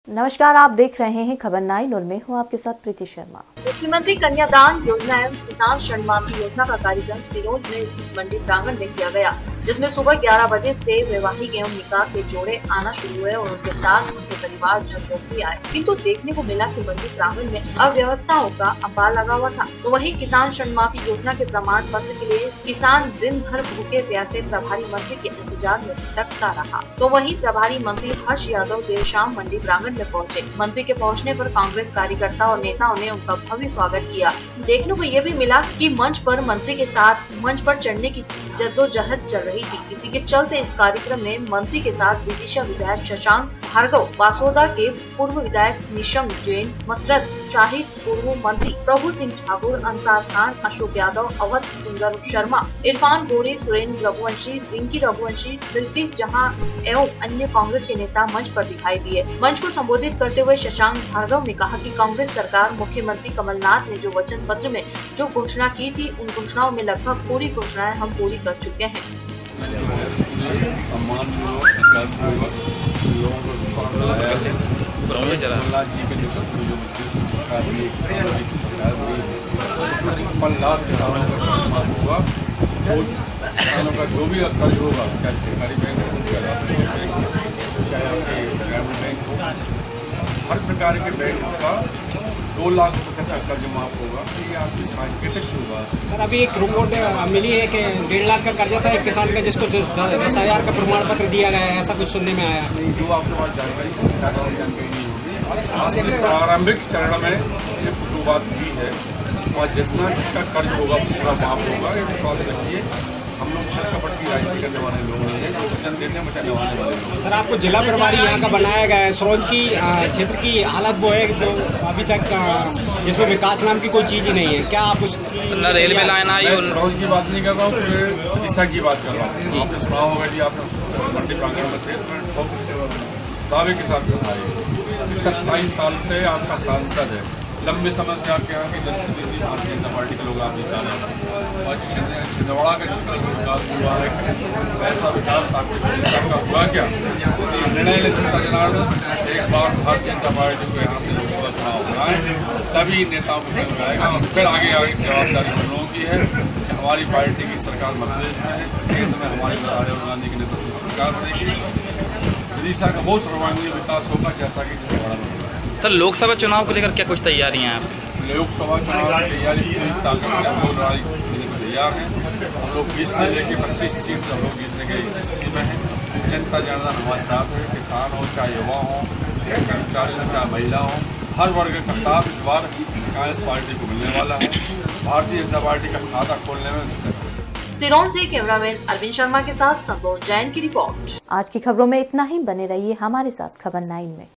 नमस्कार, आप देख रहे हैं खबर 9 और मैं हूं आपके साथ प्रीति शर्मा। मुख्यमंत्री कन्यादान योजना एवं किसान ऋणमाफी योजना का कार्यक्रम सिरोंज में स्थित मंडी प्रांगण में किया गया, जिसमें सुबह 11 बजे से वैवाहिक एवं निकाह के जोड़े आना शुरू हुए और उनके साथ उनके परिवार जन भी आए, किंतु देखने को मिला कि मंडी प्रांगण में अव्यवस्थाओं का अंबार लगा हुआ था। तो वहीं किसान ऋणमाफी योजना के प्रमाण पत्र के लिए किसान दिन भर भूखे प्यासे प्रभारी मंत्री के इंतजार में भटकता रहा। तो वहीं प्रभारी मंत्री हर्ष यादव देर शाम मंडी प्रांगण में पहुंचे। मंत्री के पहुंचने पर कांग्रेस कार्यकर्ता और नेताओं ने उनका भव्य स्वागत किया। देखने को ये भी मिला कि मंच पर मंत्री के साथ मंच पर चढ़ने की जद्दोजहद चल रही थी। इसी के चलते इस कार्यक्रम में मंत्री के साथ विदिशा विधायक शशांक भार्गव, बासोदा के पूर्व विधायक निशंक जैन, मसरत शाहिद, पूर्व मंत्री प्रभु सिंह ठाकुर, अंसार खान, अशोक यादव, अवध सुंदर शर्मा, इरफान गोरी, सुरेंद्र रघुवंशी, रिंकी रघुवंशी, बिल्किस जहां एवं अन्य कांग्रेस के नेता मंच पर दिखाई दिए। मंच को संबोधित करते हुए शशांक भार्गव ने कहा कि कांग्रेस सरकार मुख्यमंत्री कमलनाथ ने जो वचन पत्र में जो घोषणा की थी, उन घोषणाओं में लगभग पूरी घोषणाएं हम पूरी कर चुके हैं। किसानों का जो भी कर्ज होगा, चाहे सरकारी बैंक हो, चाहे राष्ट्रीय बैंक हो, चाहे आपके ग्रामीण बैंक हो, हर प्रकार के बैंकों का 2 लाख रुपये का कर्ज माफ होगा। ये आज से कैसे शुरू हुआ? सर, अभी एक रिपोर्ट मिली है कि 1.5 लाख का कर्जा था एक किसान का, जिसको 10,000 का प्रमाण पत्र दिया गया है, ऐसा कुछ सुनने में आया। जो आपके पास जानकारी नहीं होगी, आज से प्रारंभिक चरण में ये शुरुआत हुई है और जितना जिसका कर्ज होगा पूरा माफ होगा। ये विश्वास रखिए, हम लोग छल कपट की राजनीति करने वाले लोग नहीं हैं, जो वचन देने बचाने वाले लोग। सर, आपको जिला प्रभारी यहाँ का बनाया गया है। सिरोंज की क्षेत्र की हालत वो है जो अभी तक जिसमें विकास नाम की कोई चीज़ ही नहीं है। क्या आप उस रेलवे लाइन आई? मैं सिरोंज की बात नहीं कर रहा हूँ, पूरे दिशा की बात कर रहा हूँ। आपने सुना होगा जी, आपने मंडी प्रांगण में थे, दावे के साथ बताइए। 27 साल से आपका सांसद है, लंबे समय से आपके यहाँ की जनप्रतिनिधि भारतीय जनता पार्टी के लोग आप निकाले हैं, और छिंदवाड़ा का जिस तरह से विकास हुआ है, ऐसा विकास आपके प्रदेश का हुआ क्या? निर्णय ले जनता जनार्दन, एक बार भारतीय जनता पार्टी को यहाँ से लोकसभा चुनाव कराएं, तभी नेताओं को समझ में आएगा। और फिर आगे जवाबदारी हम लोगों की है कि हमारी पार्टी की सरकार मध्य प्रदेश में है, केंद्र में हमारी राहुल गांधी के नेतृत्व में सरकार बनेगी। विदिशा का बहुत सर्वांगीण विकास होगा, जैसा कि छिंदवाड़ा में। सर, लोकसभा चुनाव को लेकर क्या कुछ तैयारियां हैं? लोकसभा चुनाव की तैयारी पूरी ताकत से हम लोग लड़ाई देने को तैयार हैं। हम लोग 20 से लेकर 25 सीट हम लोग जीतने की स्थिति में हैं। जनता जनार्दन हमारे साथ है, किसान हो, चाहे युवा हो, चाहे कर्मचारी हो, चाहे महिला हो, हर वर्ग का साथ इस बार कांग्रेस पार्टी को मिलने वाला है। भारतीय जनता पार्टी का खाता खोलने में। सिरोंज से कैमरामैन अरविंद शर्मा के साथ संतोष जैन की रिपोर्ट। आज की खबरों में इतना ही। बने रहिए हमारे साथ खबर 9 में।